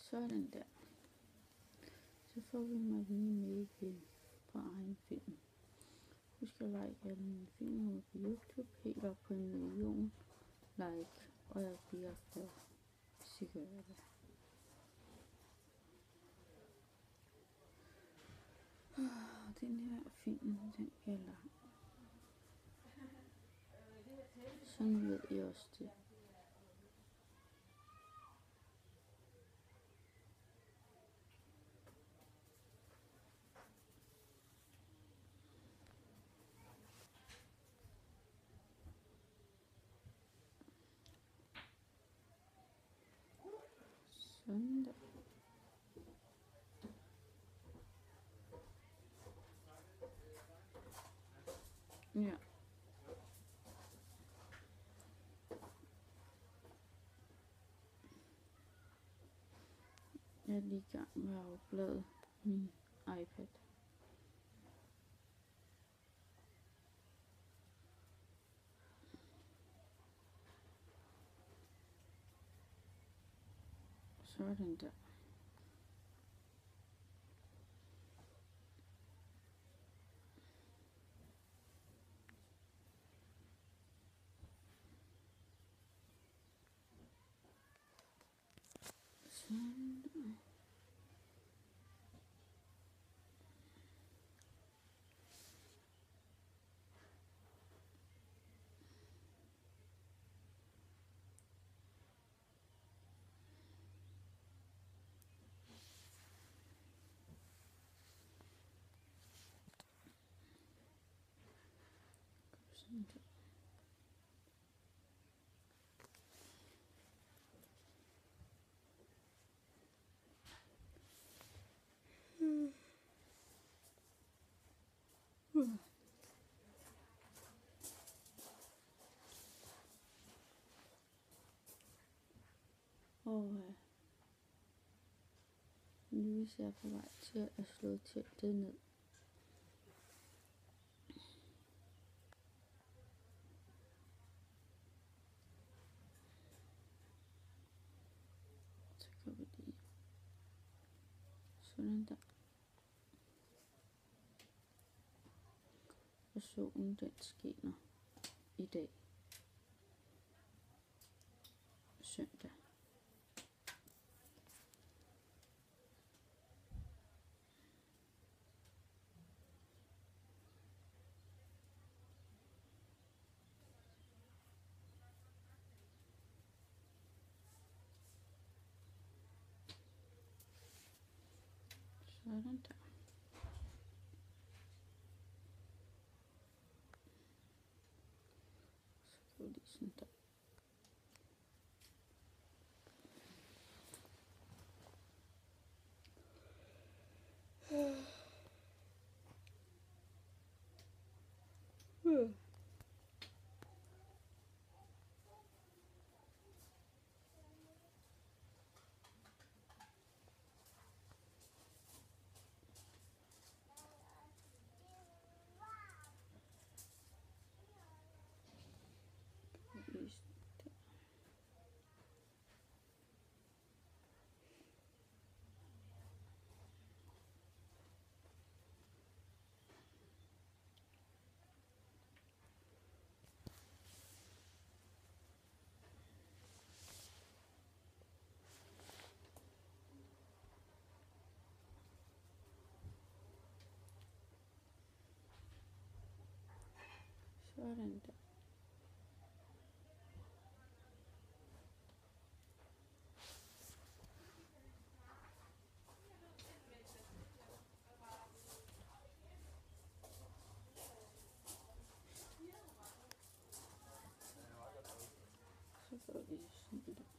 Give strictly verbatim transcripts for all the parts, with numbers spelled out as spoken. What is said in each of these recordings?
Sådan der. Så får vi Marie med igen på egen film. Husk at like alle mine film på YouTube. Helt op på en million like. Og jeg bliver glad, hvis I gør det. Den her film, den er lang. Så nu ved I også det. Sådan der. Ja. Jeg er lige i gang med at oplade min iPad. Sådan der. Sådan der. Sådan der. Mm. Mm. Og øh, nu er jeg på vej til at slå teltet ned. Så kan vi lige sådan der. Og solen den skinner i dag. Søndag. Sådan der. Så kan vi lige sådan der. Hmm. Sådan der. Så gør vi sådan der.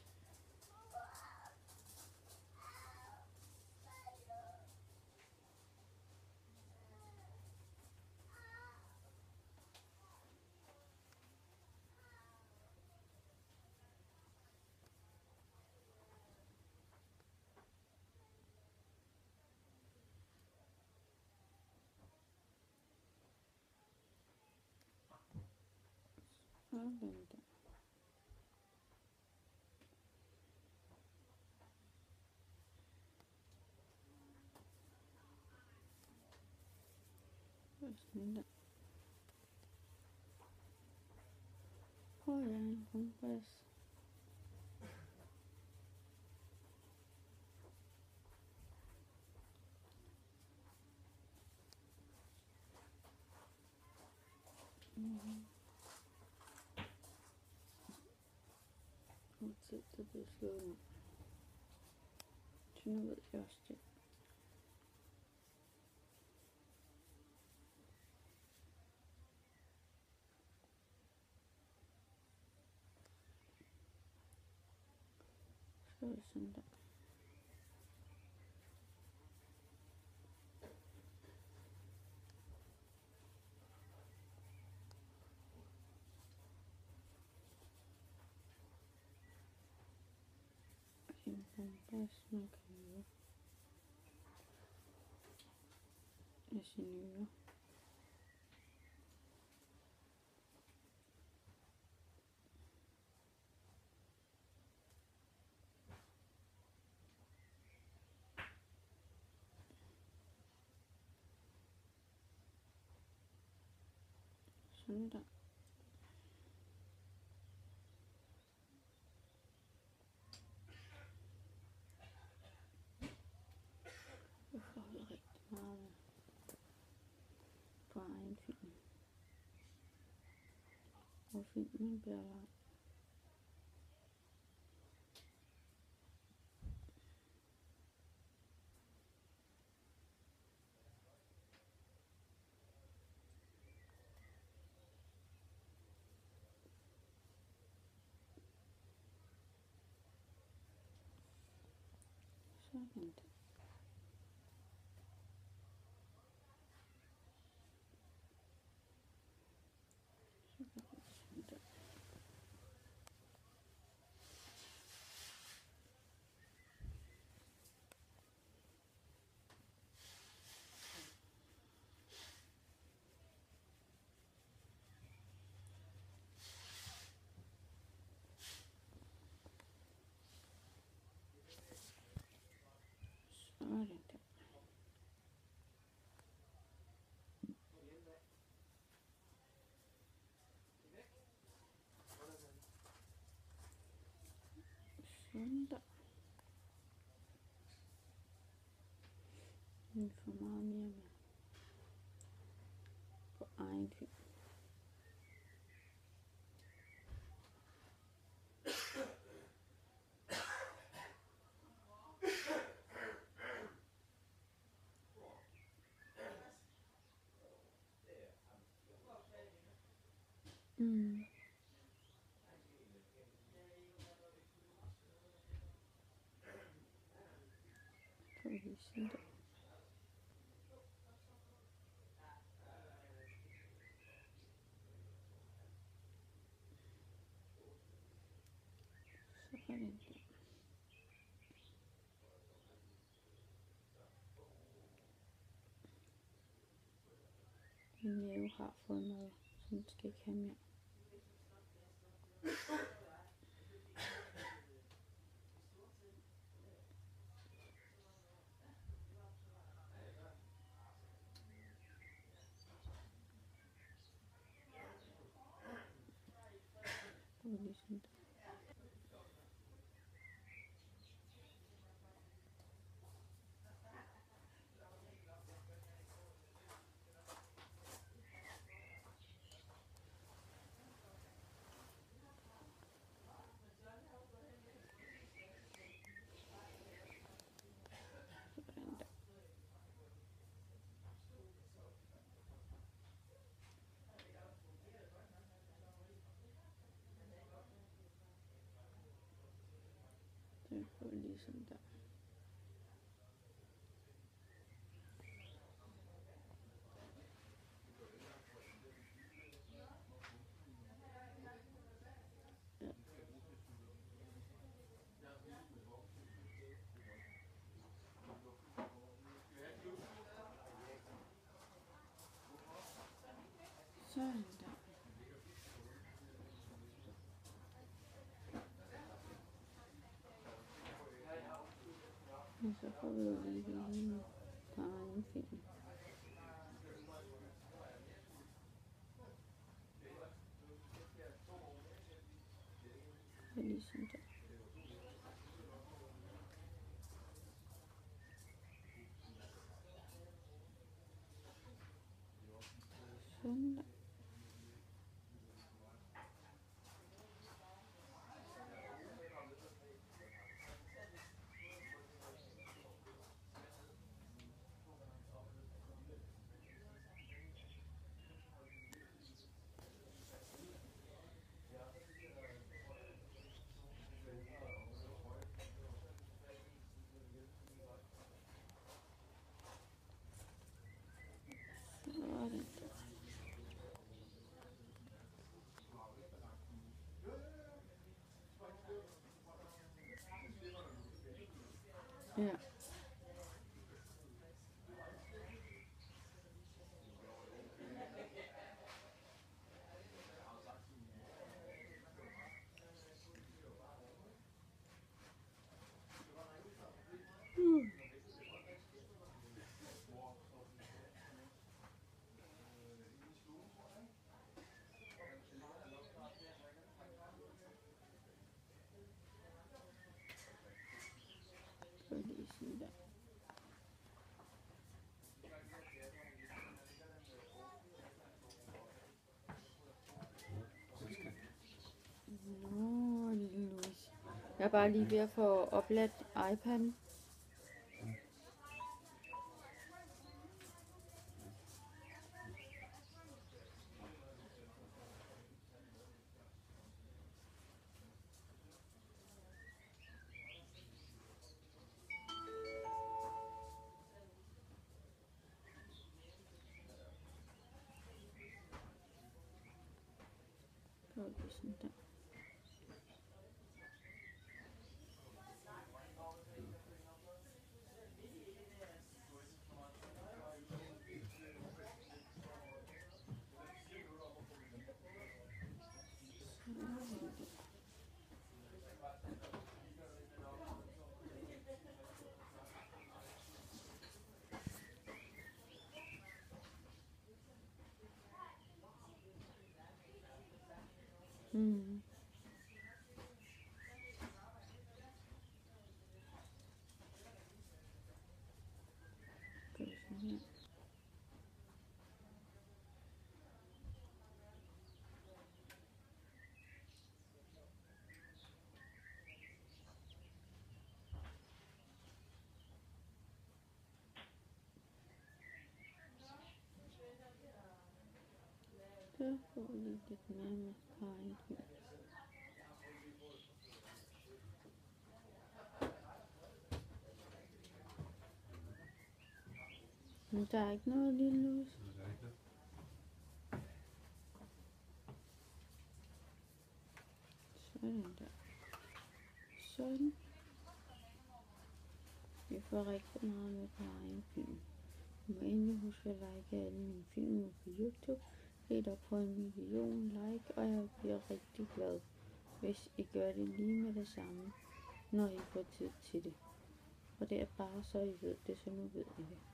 Sådan der. sådan der. Prøv at lade en rundbas. Mm-hmm. Og til det bliver slået ned. Så nu ved jeg også det. Så er det sådan der. En rundbas, man kan lave af sine ører. Sådan der. Jeg får rigtig meget på egen film. Og filmen bliver lang. Sådan der. Så gør vi sådan der. Sådan der. Sådan der. Vi får meget mere med på egen film. Mm. Så er det sådan der. Sådan der. Min næve har fået noget, så den skal ikke have mere. Så er det sådan der. Sådan der. Det får vi lige sådan der. Ja. Sådan der. Og så får vi jo lige hele på egen film. Ja. Mm. Så lige sådan der. Nå, lille Louise. Jeg er bare lige ved at få opladt iPad'en. Så lige sådan der. Mm. Så lige sådan her. Så får vi lige lidt mere mascara i. Men der er ikke noget, lille Louise. Sådan der. Sådan. Vi får rigtig meget med på egen film. Du må endelig huske at like alle mine film på YouTube. Helt op på en million like, og jeg bliver rigtig glad, hvis I gør det lige med det samme, når I får tid til det. Og det er bare så I ved det, så nu ved I det.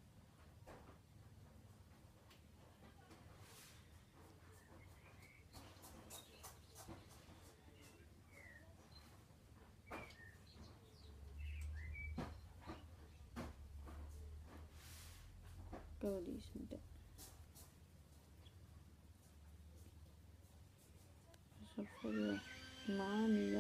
Gå lige sådan der. Og så får jeg meget mere